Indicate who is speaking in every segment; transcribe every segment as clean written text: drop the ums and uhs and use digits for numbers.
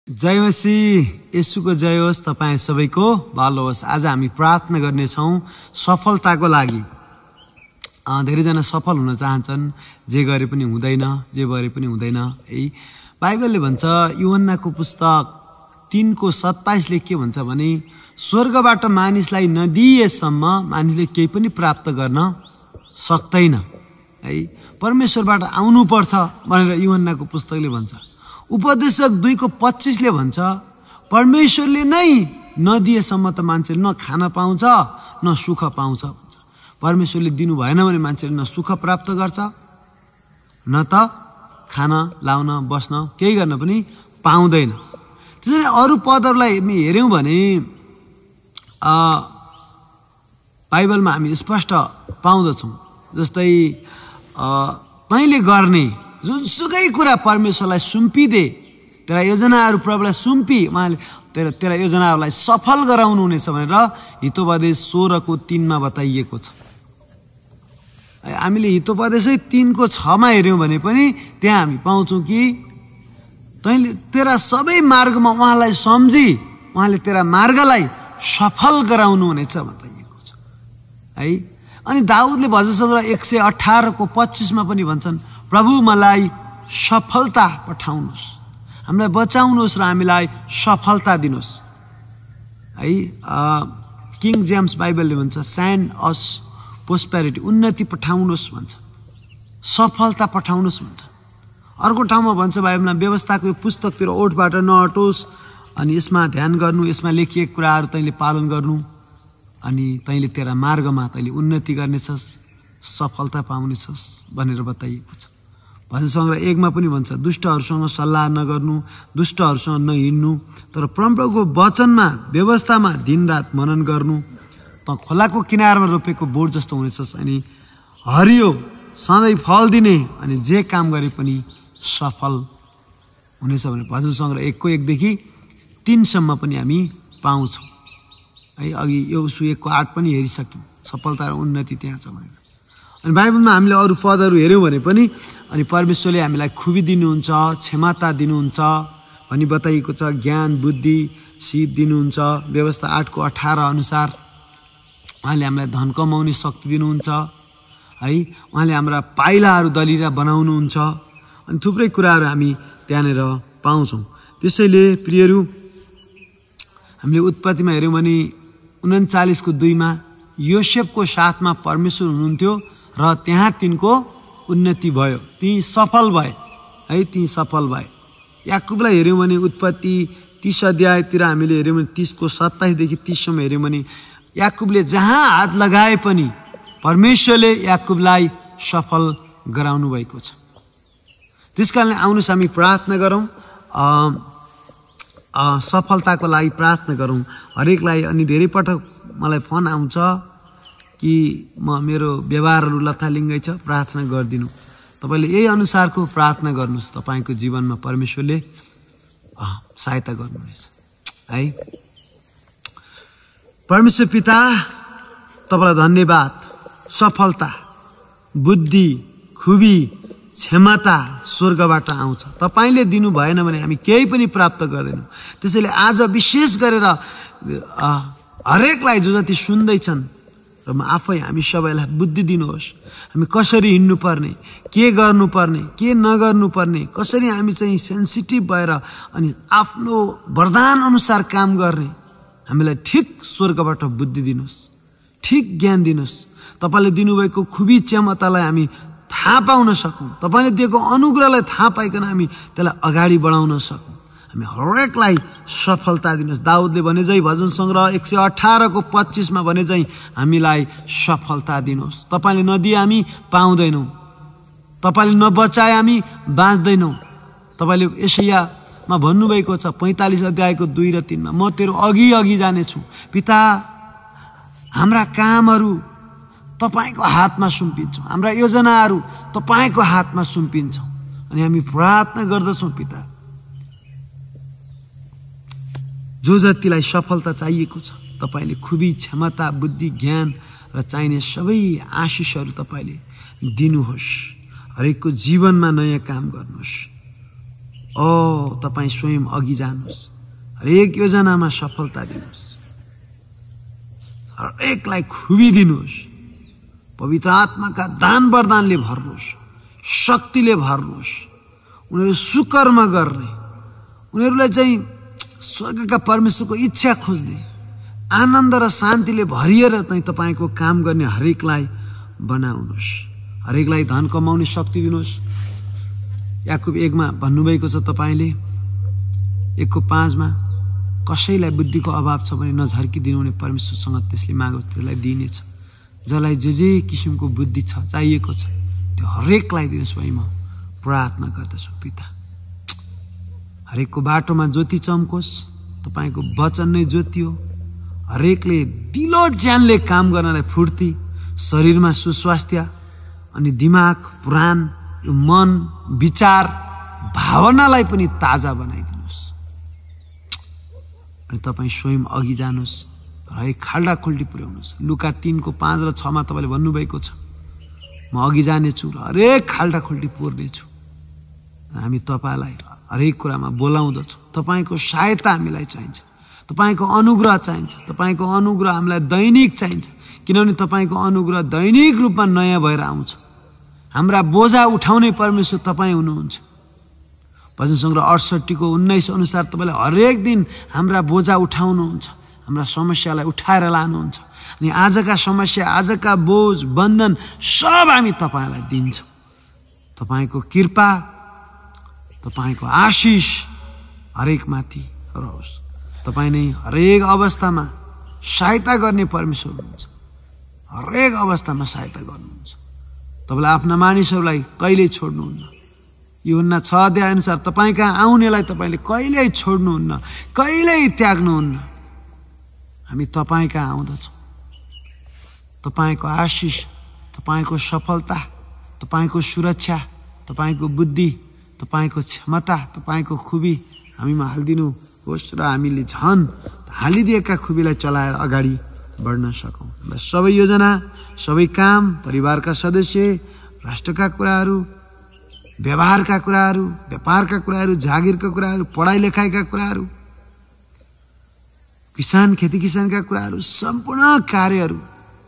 Speaker 1: जय मसीह येशूको जय होस्। तपाईं सबैको भलो होस्। आज हामी प्रार्थना गर्नेछौँ सफलताको लागि। धेरैजना सफल हुन चाहन्छन्, जे गरे पनि हुँदैन, जे गरे पनि हुँदैन है। बाइबलले भन्छ यूहन्नाको पुस्तक 3:27 के भन्छ भने स्वर्गबाट मानिसलाई नदिएसम्म मानिसले केही पनि प्राप्त गर्न सक्दैन है। परमेश्वरबाट आउनुपर्छ भनेर यूहन्नाको पुस्तकले भन्छ। उपदेशक 2:25 भन्छ परमेश्वरले नै नदिएसम्म त मान्छेले न खान पाउँछ न सुख पाउँछ भन्छ। परमेश्वरले दिनु भएन भने मान्छेले न सुख प्राप्त गर्छ न त खान लाउन बस्न केही गर्न पनि पाउँदैन। त्यसैले अरू पदहरूलाई हामी हेर्यौँ भने बाइबलमा हामी स्पष्ट पाउँदछौँ। जस्तै तैँले गर्ने जुनसुकै कुरा परमेश्वरलाई सुम्पिदे, तेरा योजनाहरू प्रभुलाई सुम्पी, उहाँले तेरा योजनाहरूलाई सफल गराउनु हुनेछ भनेर हितोपदेश 16:3 बताइएको छ। हामीले हितोपदेशै 3:6 हेऱ्यौँ भने पनि त्यहाँ हामी पाउँछौँ कि तैँले तेरा सबै मार्गमा उहाँलाई सम्झी, उहाँले तेरा मार्गलाई सफल गराउनु हुनेछ बताइएको छ है। अनि दाउदले भजन सङ्ग्रह 118:25 पनि भन्छन् प्रभु मलाई सफलता पठाउनुहोस्, हामीलाई बचाउनुहोस् र हामीलाई सफलता दिनुहोस् है। किङ जेम्स बाइबलले भन्छ सेन्ड अस प्रोस्पेरिटी, उन्नति पठाउनुहोस् भन्छ, सफलता पठाउनुहोस् भन्छ। अर्को ठाउँमा भन्छ बाइबलमा व्यवस्थाको यो पुस्तकतिर ओठबाट नहटोस्, अनि यसमा ध्यान गर्नु, यसमा लेखिएको कुराहरू तैँले पालन गर्नु, अनि तैँले तेरा मार्गमा तैँले उन्नति गर्नेछस्, सफलता पाउनेछस् भनेर बताइएको छ। भजन सङ्ग्रह 1 पनि भन्छ दुष्टहरूसँग सल्लाह नगर्नु, दुष्टहरूसँग नहिँड्नु, तर परमप्रभुको वचनमा व्यवस्थामा दिनरात मनन गर्नु। त खोलाको किनारमा रोपेको बोट जस्तो हुनेछस्, अनि हरियो सधैँ फल दिने, अनि जे काम गरे पनि सफल हुनेछ भने भजन सङ्ग्रह 1:1देखि 3 पनि हामी पाउँछौँ है। अघि यो 1:8 पनि हेरिसक्यौँ, सफलता र उन्नति त्यहाँ छ भनेर। अनि बाइबलमा हामीले अरू पदहरू हेऱ्यौँ भने पनि अनि परमेश्वरले हामीलाई खुबी दिनुहुन्छ, क्षमता दिनुहुन्छ भनी बताइएको छ। ज्ञान बुद्धि सिप दिनुहुन्छ। व्यवस्था 8:18 अनुसार उहाँले हामीलाई धन कमाउने शक्ति दिनुहुन्छ है। उहाँले हाम्रा पाइलाहरू दलिरा बनाउनुहुन्छ, अनि थुप्रै कुराहरू हामी त्यहाँनिर पाउँछौँ। त्यसैले प्रियहरू, हामीले उत्पत्तिमा हेऱ्यौँ भने 39:2 योसेफको साथमा परमेश्वर हुनुहुन्थ्यो र त्यहाँ तिनको उन्नति भयो, ती सफल भए है, ती सफल भए। याकुबलाई हेऱ्यौँ भने उत्पत्ति 30 अध्यायतिर हामीले हेऱ्यौँ भने 30:27देखि 30 हेऱ्यौँ भने याकुबले जहाँ हात लगाए पनि परमेश्वरले याकुबलाई सफल गराउनु भएको छ। त्यस कारणले आउनुहोस् हामी प्रार्थना गरौँ, सफलताको लागि प्रार्थना गरौँ हरेकलाई। अनि धेरै पटक मलाई फोन आउँछ कि मेरो व्यवहारहरू लथालिङ्गै छ, प्रार्थना गरिदिनु। तपाईँले यही अनुसारको प्रार्थना गर्नुहोस्, तपाईँको जीवनमा परमेश्वरले सहायता गर्नुहुनेछ है। परमेश्वर पिता, तपाईँलाई धन्यवाद। सफलता, बुद्धि, खुबी, क्षमता स्वर्गबाट आउँछ। तपाईँले दिनु भएन भने हामी केही पनि प्राप्त गर्दैनौँ। त्यसैले आज विशेष गरेर हरेकलाई जो जति सुन्दैछन् र म आफै हामी सबैलाई बुद्धि दिनुहोस्। हामी कसरी हिँड्नुपर्ने, के गर्नुपर्ने, के नगर्नुपर्ने, कसरी हामी चाहिँ सेन्सिटिभ भएर अनि आफ्नो वरदान अनुसार काम गर्ने, हामीलाई ठिक स्वर्गबाट बुद्धि दिनुहोस्, ठिक ज्ञान दिनुहोस्। तपाईँले दिनुभएको खुबी क्षमतालाई हामी थाहा पाउन सकौँ, तपाईँले दिएको अनुग्रहलाई थाहा पाइकन हामी त्यसलाई अगाडि बढाउन सकौँ। हामी हरेकलाई सफलता दिनुहोस्। दाउदले भने चाहिँ भजन सङ्ग्रह 118:25 भने चाहिँ हामीलाई सफलता दिनुहोस्। तपाईँले नदिए हामी पाउँदैनौँ, तपाईँले नबचाए हामी बाँच्दैनौँ। तपाईँले यशायामा भन्नुभएको छ 45 अध्यायको 2 र 3 म तेरो अघि अघि जानेछु। पिता, हाम्रा कामहरू तपाईँको हातमा सुम्पिन्छौँ, हाम्रा योजनाहरू तपाईँको हातमा सुम्पिन्छौँ। अनि हामी प्रार्थना गर्दछौँ पिता, जो जतिलाई सफलता चाहिएको छ तपाईँले खुबी क्षमता बुद्धि ज्ञान र चाहिने सबै आशिषहरू तपाईँले दिनुहोस्। हरेकको जीवनमा नयाँ काम गर्नुहोस्। तपाईँ स्वयं अघि जानुहोस्, हरेक योजनामा सफलता दिनुहोस्, हरेकलाई खुबी दिनुहोस्, पवित्र आत्माका दान वरदानले भर्नुहोस्, शक्तिले भर्नुहोस्। उनीहरू सुकर्म गर्ने, उनीहरूलाई चाहिँ स्वर्गका परमेश्वरको इच्छा खोज्ने, आनन्द र शान्तिले भरिएर चाहिँ तपाईँको काम गर्ने हरेकलाई बनाउनुहोस्, हरेकलाई धन कमाउने शक्ति दिनुहोस्। याकुब 1 मा भन्नुभएको छ, तपाईँले 1:5 मा कसैलाई बुद्धिको अभाव छ भने नझर्किदिनु भने परमेश्वरसँग त्यसले मागोस् त्यसलाई दिइनेछ। जसलाई जे किसिमको बुद्धि छ चाहिएको छ त्यो हरेकलाई दिनुहोस् भनी म प्रार्थना गर्दछु पिता। हरेकको बाटोमा ज्योति चम्कोस्, तपाईँको वचन नै ज्योति हो। हरेकले दिलो ज्यानले काम गर्नलाई फुर्ती, शरीरमा सुस्वास्थ्य, अनि दिमाग, प्राण, यो मन, विचार, भावनालाई पनि ताजा बनाइदिनुहोस्। अनि तपाईँ स्वयं अघि जानुहोस्, हरेक खाल्डा खुल्टी पुर्याउनुहोस्। लुका 3:5 र 6 मा तपाईँले भन्नुभएको छ, म अघि जानेछु र हरेक खाल्डा खुल्टी पुर्नेछु। हामी तपाईँलाई हरेक कुरामा बोलाउँदछौँ। तपाईँको सहायता हामीलाई चाहिन्छ, तपाईँको अनुग्रह चाहिन्छ, तपाईँको अनुग्रह हामीलाई दैनिक चाहिन्छ, किनभने तपाईँको अनुग्रह दैनिक रूपमा नयाँ भएर आउँछ। हाम्रा बोझा उठाउने परमेश्वर तपाईँ हुनुहुन्छ। भजन सङ्ग्रह 68:19 अनुसार तपाईँले हरेक दिन हाम्रा बोझा उठाउनुहुन्छ, हाम्रा समस्यालाई उठाएर लानुहुन्छ। अनि आजका समस्या, आजका बोझ, बन्धन सब हामी तपाईँलाई दिन्छौँ। तपाईँको कृपा, तपाईँको आशिष हरेक माथि रहोस्। तपाईँ नै हरेक अवस्थामा सहायता गर्ने परमेश्वर हुनुहुन्छ, हरेक अवस्थामा सहायता गर्नुहुन्छ। तपाईँले आफ्ना मानिसहरूलाई कहिल्यै छोड्नुहुन्न। यूहन्ना 6 अध्याय अनुसार तपाईँ कहाँ आउनेलाई तपाईँले कहिल्यै छोड्नुहुन्न, कहिल्यै त्याग्नुहुन्न। हामी तपाईँ कहाँ आउँदछौँ। तपाईँको आशिष, तपाईँको सफलता, तपाईँको सुरक्षा, तपाईँको बुद्धि, तपाईँको क्षमता, तपाईँको खुबी हामीमा हालिदिनुहोस् र हामीले झन् हालिदिएका खुबीलाई चलाएर अगाडि बढ्न सकौँ। सबै योजना, सबै काम, परिवारका सदस्य, राष्ट्रका कुराहरू, व्यवहारका कुराहरू, व्यापारका कुराहरू, जागिरका कुराहरू, पढाइ लेखाइका कुराहरू, किसान खेती किसानका कुराहरू, सम्पूर्ण कार्यहरू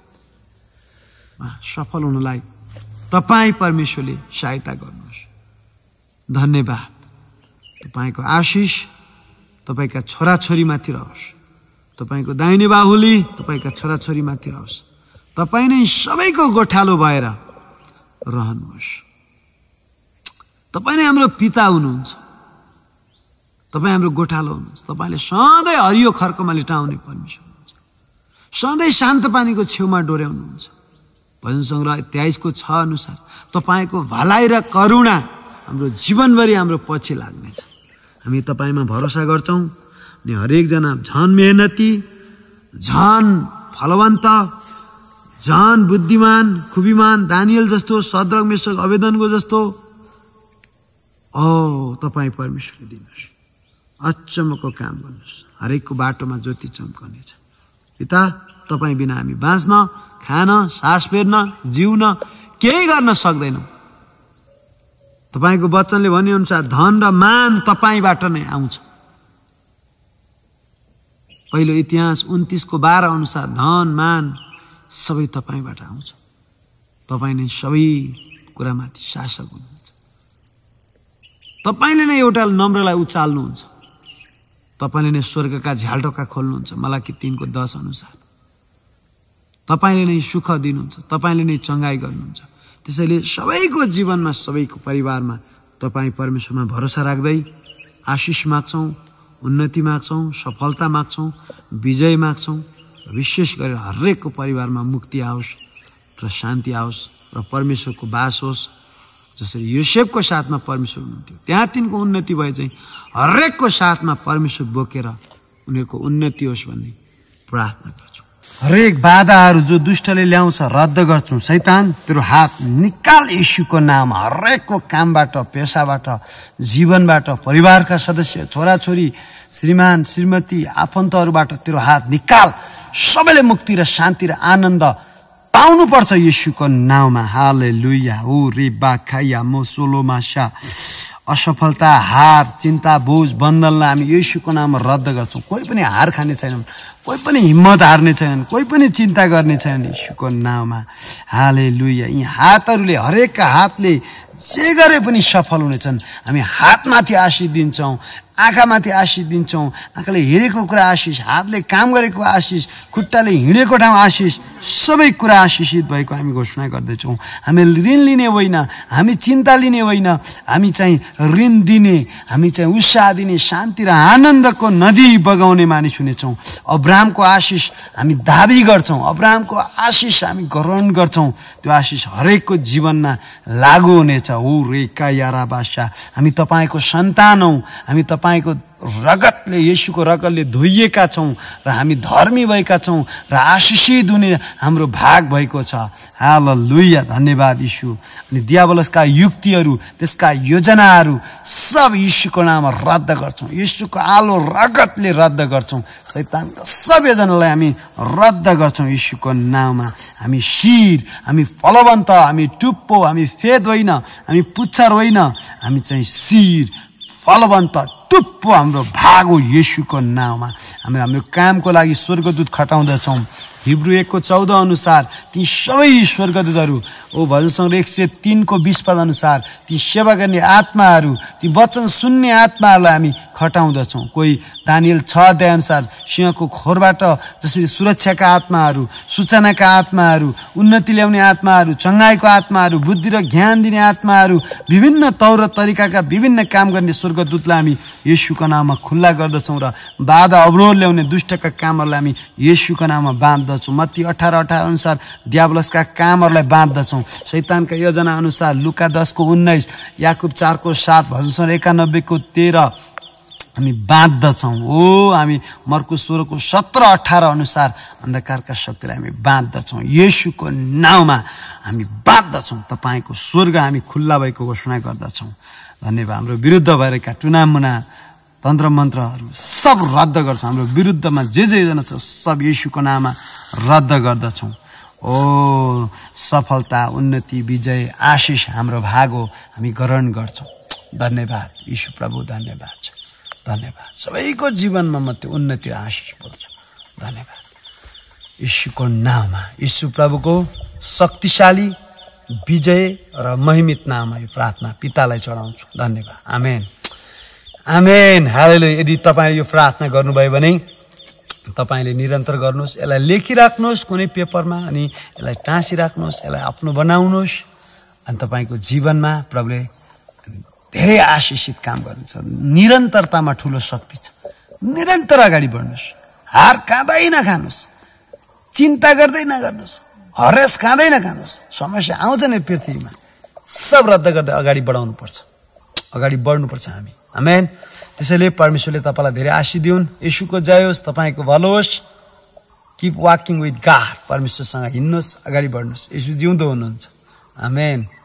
Speaker 1: सफल हुनलाई तपाईँ परमेश्वरले सहायता गर्नुहोस्। धन्यवाद। तपाईँको आशिष तपाईँका छोराछोरीमाथि रहोस्, तपाईँको दाहिने बाहुली तपाईँका छोराछोरीमाथि रहोस्। तपाईँ नै सबैको गोठालो भएर रहनुहोस्। तपाईँ नै हाम्रो पिता हुनुहुन्छ, तपाईँ हाम्रो गोठालो हुनुहुन्छ। तपाईँले सधैँ हरियो खर्कमा लिटाउने परमेश्वर हुनुहुन्छ, सधैँ शान्त पानीको छेउमा डोर्याउनुहुन्छ। भजन सङ्ग्रह 23:6 अनुसार तपाईँको भलाइ र करुणा हाम्रो जीवनभरि हाम्रो पछि लाग्नेछ। हामी तपाईँमा भरोसा गर्छौँ अनि हरेकजना झन मेहनती, झन फलवन्त, झन बुद्धिमान, खुबीमान, दानियल जस्तो, सद्रक मेशक अबेदनको जस्तो तपाईँ परमेश्वरले दिनुहोस्। अचम्मको काम गर्नुहोस्, हरेकको बाटोमा ज्योति चम्कनेछ। पिता, तपाईँ बिना हामी बाँच्न, खान, सास फेर्न, जिउन केही गर्न सक्दैनौँ। तपाईँको वचनले भने अनुसार धन र मान तपाईँबाट नै आउँछ। पहिलो इतिहास 29:12 अनुसार धन, मान सबै तपाईँबाट आउँछ। तपाईँ नै सबै कुरामाथि शासक हुनुहुन्छ। तपाईँले नै एउटा नम्रलाई उचाल्नुहुन्छ। तपाईँले नै स्वर्गका झ्यालटोका खोल्नुहुन्छ। मलाकी 3:10 अनुसार तपाईँले नै सुख दिनुहुन्छ, तपाईँले नै चङ्गाई गर्नुहुन्छ। त्यसैले सबैको जीवनमा, सबैको परिवारमा तपाईँ परमेश्वरमा भरोसा राख्दै आशिष माग्छौँ, उन्नति माग्छौँ, सफलता माग्छौँ, विजय माग्छौँ। विशेष गरेर हरेकको परिवारमा मुक्ति आओस् र शान्ति आओस् र परमेश्वरको बास होस्। जसरी योसेफको साथमा परमेश्वर हुनुहुन्थ्यो, त्यहाँ तिनको उन्नति भए चाहिँ हरेकको साथमा परमेश्वर बोकेर उनीहरूको उन्नति होस् भन्ने प्रार्थना गर्छु। हरेक बाधाहरू जो दुष्टले ल्याउँछ रद्द गर्छौँ। शैतान, तेरो हात निकाल येशूको नाम। हरेकको कामबाट, पेसाबाट, जीवनबाट, परिवारका सदस्य, छोराछोरी, श्रीमान श्रीमती, आफन्तहरूबाट तेरो हात निकाल। सबैले मुक्ति र शान्ति र आनन्द पाउनुपर्छ येशूको नाममा। हालेलुया। ओ रे बाखाया मोसोलो माशा असफलता, हार, चिन्ता, बोझ, बन्धनलाई हामी येशूको नाममा रद्द गर्छौँ। कोही पनि हार खाने छैनन्, कोही पनि हिम्मत हार्ने छैनन्, कोही पनि चिन्ता गर्ने छैनन् येशूको नाममा। हालेलुया। यी हातहरूले, हरेकका हातले जे गरे पनि सफल हुनेछन्। हामी हातमाथि आशिष दिन्छौँ, आँखामाथि आशिष दिन्छौँ। आँखाले हेरेको कुरा आशिष, हातले काम गरेको आशिष, खुट्टाले हिँडेको ठाउँ आशिष, सबै कुरा आशिषित भएको हामी घोषणा गर्दैछौँ। हामी ऋण लिने होइन, हामी चिन्ता लिने होइन, हामी चाहिँ ऋण दिने, हामी चाहिँ उत्साह दिने, शान्ति र आनन्दको नदी बगाउने मानिस हुनेछौँ। अब्राहमको आशिष हामी दाबी गर्छौँ, अब्राहमको आशिष हामी ग्रहण गर्छौँ। त्यो आशिष हरेकको जीवनमा लागू हुनेछ। हो रेका यारा बादशाह, हामी तपाईँको सन्तान हौँ, हामी तपाईँको रगतले, येशूको रगतले धोइएका छौँ र हामी धर्मी भएका छौँ र आशिषित हुने हाम्रो भाग भएको छ। हालेलुया। धन्यवाद यीशु। अनि दियावलसका युक्तिहरू, त्यसका योजनाहरू सब यीशुको नाममा रद्द गर्छौँ। यीशुको आलो रगतले रद्द गर्छौँ। शैतानका सब योजनालाई हामी रद्द गर्छौँ यीशुको नाममा। हामी शिर, हामी फलवन्त, हामी टुप्पो, हामी फेद होइन, हामी पुच्छर होइन, हामी चाहिँ शिर, फलवन्त, टुप्पो हाम्रो भाग हो येशूको नाममा। हामी हाम्रो कामको लागि स्वर्गदूत खटाउँदछौँ। हिब्रू 1:14 अनुसार ती सबै स्वर्गदूतहरू, भजन सङ्ग्रह 103:20 अनुसार ती सेवा गर्ने आत्माहरू, ती वचन सुन्ने आत्माहरूलाई हामी खटाउँदछौँ। कोही दानियल 6 अनुसार सिंहको खोरबाट जसरी सुरक्षाका आत्माहरू, सूचनाका आत्माहरू, उन्नति ल्याउने आत्माहरू, चङ्गाइको आत्माहरू, बुद्धि र ज्ञान दिने आत्माहरू, विभिन्न तौर तरिकाका विभिन्न काम गर्ने स्वर्गदूतलाई हामी येशूको नाममा खुल्ला गर्दछौँ र बाधा अवरोध ल्याउने दुष्टका कामहरूलाई हामी येशूको नाममा बाँध्दछौँ। मत्ती 18:18 अनुसार दियावलसका कामहरूलाई बाँध्दछौँ। शैतानका योजना अनुसार लुका 10:19, याकुब 4:7, भजन सङ्ग्रह 91:13 हामी बाँध्दछौँ। हामी मर्कुस 16:17-18 अनुसार अन्धकारका शक्तिलाई हामी बाँध्दछौँ। येशूको नाउँमा हामी बाँध्दछौँ। तपाईँको स्वर्ग हामी खुल्ला भएको घोषणा गर्दछौँ। धन्यवाद। हाम्रो विरुद्ध भएका टुनामुना तन्त्र मन्त्रहरू सब रद्द गर्छौँ। हाम्रो विरुद्धमा जे योजना छ सब येशूको नाममा रद्द गर्दछौँ। सफलता, उन्नति, विजय, आशिष हाम्रो भाग हो, हामी ग्रहण गर्छौँ। धन्यवाद यीशु प्रभु, धन्यवाद छ, धन्यवाद। सबैको जीवनमा म त्यो उन्नति र आशिष बोल्छु। धन्यवाद यीशुको नाममा, यीशु प्रभुको शक्तिशाली, विजय र महिमित नाममा यो प्रार्थना पितालाई चढाउँछु। धन्यवाद। आमेन, आमेन, हालेलुया। यदि तपाईँले यो प्रार्थना गर्नुभयो भने तपाईँले निरन्तर गर्नुहोस्। यसलाई लेखिराख्नुहोस् कुनै पेपरमा, अनि यसलाई टाँसिराख्नुहोस्, यसलाई आफ्नो बनाउनुहोस्। अनि तपाईँको जीवनमा प्रभुले धेरै आशिषित काम गर्नुहुन्छ। निरन्तरतामा ठुलो शक्ति छ। निरन्तर अगाडि बढ्नुहोस्। हार खाँदै नखानुहोस्, चिन्ता गर्दै नगर्नुहोस्, हरेस खाँदै नखानुहोस्। समस्या आउँछ नि पृथ्वीमा, सब रद्द गर्दै अगाडि बढाउनुपर्छ, अगाडि बढ्नुपर्छ हामी। आमेन। त्यसैले परमेश्वरले तपाईँलाई धेरै आशीष दिउन्। येशूको जय होस्, तपाईँको भलो होस्। Keep walking with God. परमेश्वरसँग हिँड्नुहोस्, अगाडि बढ्नुहोस्। येशू जिउँदो हुनुहुन्छ। आमेन।